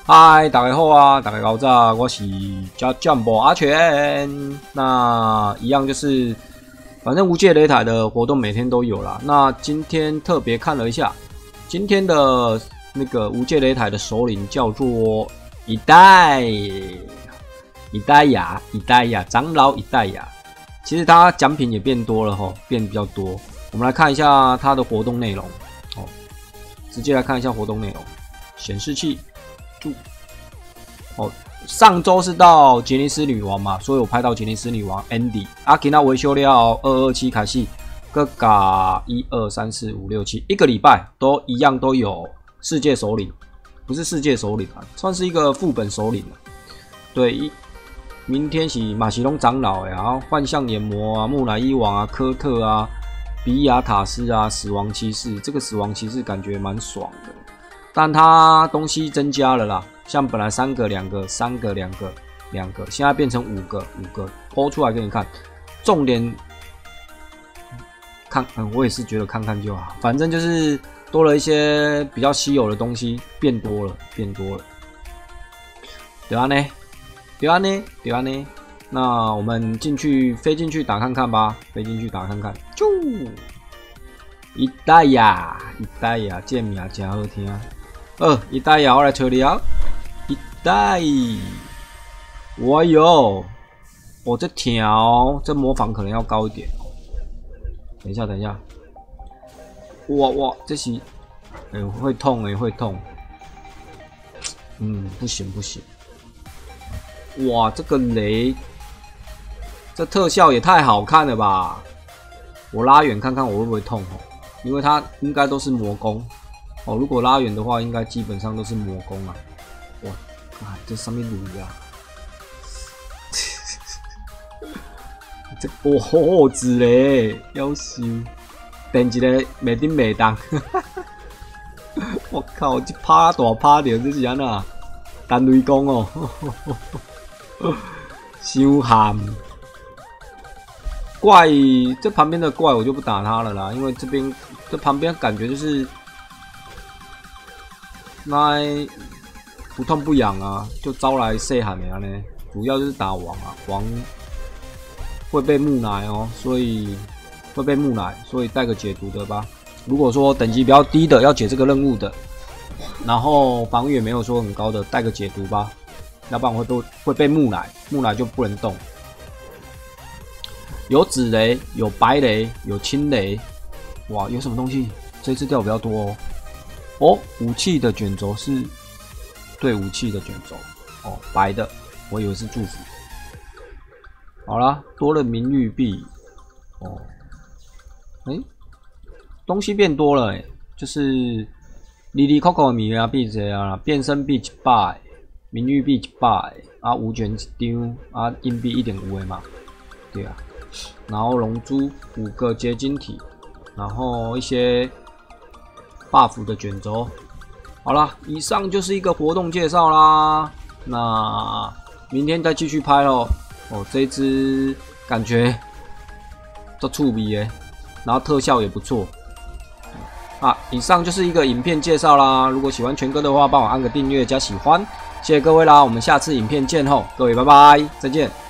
嗨，大家好啊，大家好早，我是叫 Jumbo 阿全。那一样就是，反正无界擂台的活动每天都有啦。那今天特别看了一下，今天的那个无界擂台的首领叫做一代雅长老一代雅。其实他奖品也变多了吼，变比较多。我们来看一下他的活动内容哦，直接来看一下活动内容，显示器。哦，上周是到杰尼斯女王嘛，所以我拍到杰尼斯女王 Andy。今仔维修了227开始，各加1、2、3、4、5、6、7，一个礼拜都一样都有世界首领，不是世界首领啊，算是一个副本首领了。对，明天是马西隆长老然后幻象眼魔啊、木乃伊王啊、科特啊、比亚塔斯啊、死亡骑士，这个死亡骑士感觉蛮爽的。但它东西增加了啦，像本来3个2个3个2个2个，现在变成5个5个，剖出来给你看。重点看，我也是觉得看看就好，反正就是多了一些比较稀有的东西，变多了。对啊呢，那我们飞进去打看看吧，啾！一代呀，这名真好听。一代呀，我来找你啊！一代，哎呦，这条这模仿可能要高一点哦。等一下，哇，这是，会痛。不行。哇，这个雷，这特效也太好看了吧！我拉远看看我会不会痛哦，因为它应该都是魔攻。如果拉远的话，应该基本上都是魔攻啊！哇，这上面撸啊！这子嘞，夭寿，电一个袂顶袂当，我靠，这大拍掉，这是安那？单雷公哦，伤寒。怪，这旁边的怪我就不打他了啦，因为这旁边感觉就是。那不痛不痒啊，就招来细汉的呢。主要就是打王啊，王会被木乃哦，所以带个解毒的吧。如果说等级比较低的要解这个任务的，然后防御也没有说很高的，带个解毒吧，要不然会被木乃就不能动。有紫雷，有白雷，有青雷，哇，有什么东西？这次掉比较多哦。武器的卷轴是，对，武器的卷轴哦，白的，我以为是祝福。好啦，多了名誉币哦，东西变多了就是里扣扣的米啊币这样啦，变身币100，名誉币100啊，无卷一张啊，硬币1.5嘛，对啊，然后龙珠5个结晶体，然后一些。buff 的卷轴，好啦，以上就是一个活动介绍啦。那明天再继续拍咯。这一支感觉都触鼻耶，然后特效也不错。以上就是一个影片介绍啦。如果喜欢全哥的话，帮我按个订阅加喜欢，谢谢各位啦。我们下次影片见后，各位拜拜，再见。